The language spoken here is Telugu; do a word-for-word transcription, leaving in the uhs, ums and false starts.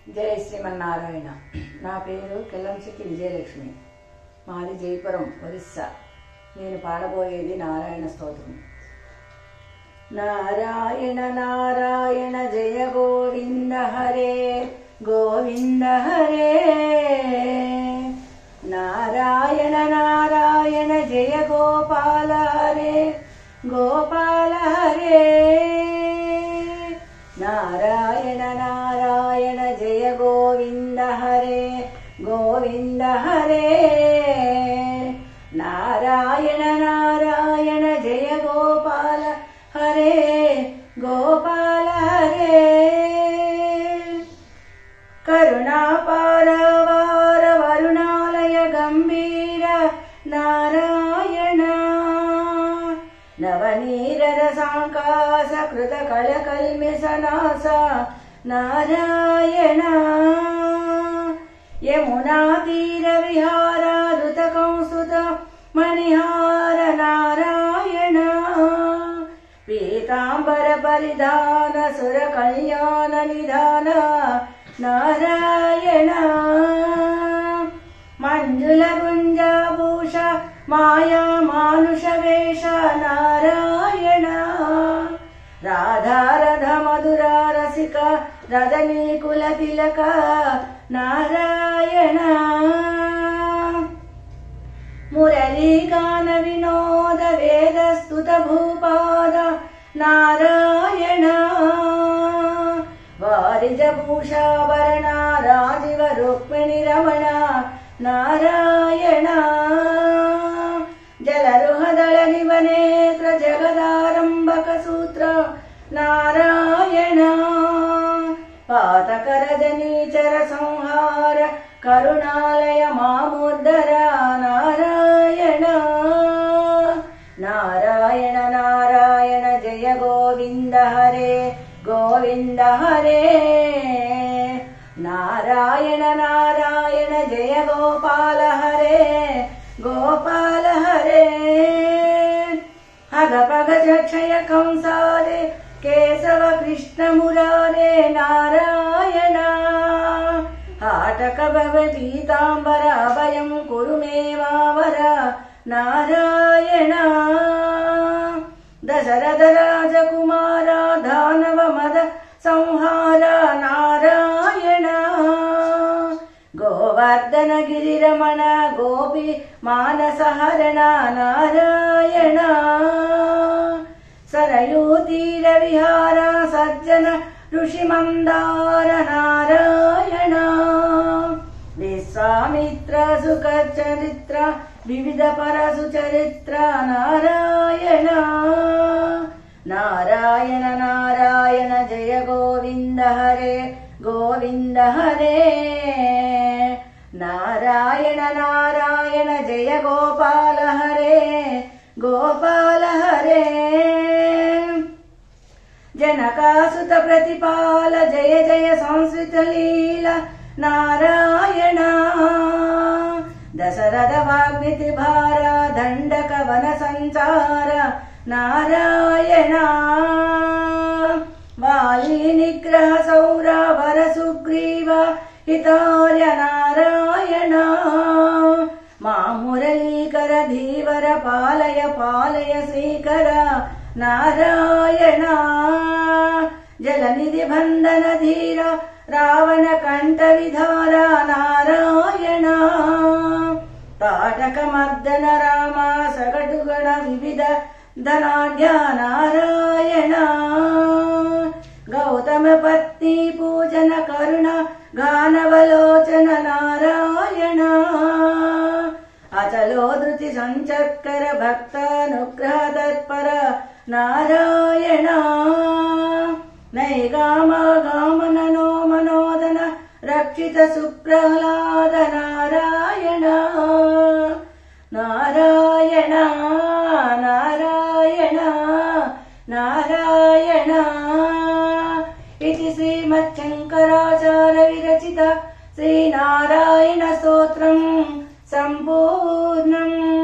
జై శ్రీమన్నారాయణ. నా పేరు కిల్లంశెట్టి విజయలక్ష్మి. మాది జైపురం, ఒరిస్సా. నేను పాడబోయేది నారాయణ స్తోత్రం. నారాయణ నారాయణ జయ గోవింద హరే గోవింద హరే. నారాయణ నారాయణ జయ గోపాల హరే గోపాల హరే. నారాయణ నారాయణ జయ గోవింద హరే గోవింద హరే. నారాయణ నారాయణ జయ గోపాల హరే గోపాల హరే. కరుణాపారవార వరుణాలయ గంభీర నారాయణ. నవనీరరసాంకాస కృత కళకల్మిసనాస నారాయణ. యమునా తీర విహారాధృత కౌస్తుత మణిహార నారాయణ. పీతాంబర పరిధాన సుర కళ్యాణ నిధాన నారాయణ. మంజుల గుంజాభూష మాయా మానుష వేష నారాయణ. రాధారథ మధురా రసిక రజనీ కుల తిలక నారాయణ. మురళీగాన వినోద వేదస్తుత భూపాద నారాయణ. వారిజ భూషాభరణ రాజీవ రుక్మిణి రమణ నారాయణ. జలరుహదళ నివనేత్ర జగదారంభక సూత్ర నారాయణ. పాతకర జనీచర సంహార కరుణాలయ మాముద్దర నారాయణ. నారాయణ నారాయణ జయ గోవింద హరే గోవింద హరే. నారాయణ నారాయణ జయ గోపాల హరే గోపాల హరే. హగ పగ క్షయ కంసారే కేశవ కృష్ణ మురారే నారాయణ. ఆటక భవ పీతాంబర అభయం కురు మే వావర నారాయణ. దశరథ రాజకుమార దానవ మద సంహార నారాయణ. గోవర్ధన గిరిరమణ గోపి మానసహరణ నారాయణ. సరయూ తీర విహార సజ్జన ఋషి మందార నారాయణ. విశ్వామిత్ర సుఖ చరిత్ర వివిధ పరసు చరిత్ర నారాయణ. నారాయణ నారాయణ జయ గోవింద హరే గోవింద హరే. నారాయణ నారాయణ జయ గోపాల హరే గోపాల హరే. జనకాసుత ప్రతిపాల జయ జయ సంస్కృత లీల నారాయణ. దశరథ వాగ్మితి భార దండక వన సంచార నారాయణ. వాలి నిగ్రహ సౌర వర సుగ్రీవ హితార్య నారాయణ. మా మురళీకర ధీవర పాలయ పాలయ శ్రీకర నారాయణ. జలనిధి బంధన ధీర రావణ కంఠ విధార నారాయణ. తాటక మర్దన రామ సగటుగణ వివిధ ధనాఢ్య నారాయణ. గౌతమ పత్ని పూజన కరుణ గానవలోచన నారాయణ. అచలో ధృతి సంచక్కర భక్తానుగ్రహ తత్పర నారాయణ. నైగామ గామనో మనోదన రక్షిత సుప్రహ్లాద నారాయణ. నారాయణ నారాయణ నారాయణ. ఇది శ్రీమచ్చంకరాచార్య విరచిత శ్రీనారాయణ స్తోత్రం సంపూర్ణం.